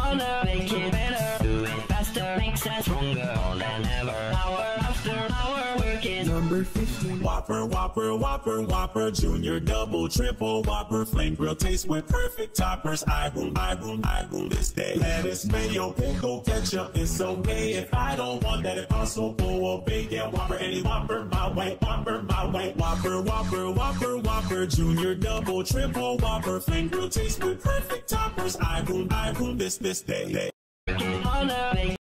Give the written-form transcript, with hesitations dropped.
gonna make it better. Do it faster, makes us stronger than ever. Hour after hour, work is number 15. Whopper, Whopper, Whopper, Whopper, Junior, Double, Triple, Whopper, Flame Grill taste with perfect toppers. I boom this day. Lettuce, mayo, pickle, ketchup, it's okay if I don't want that. If also full of bacon, Whopper, any Whopper, my way, Whopper, my way. Whopper, Whopper, Whopper, Whopper, Junior, Double, Triple, Whopper, Flame Grill taste with perfect toppers. I boom this day. gonna make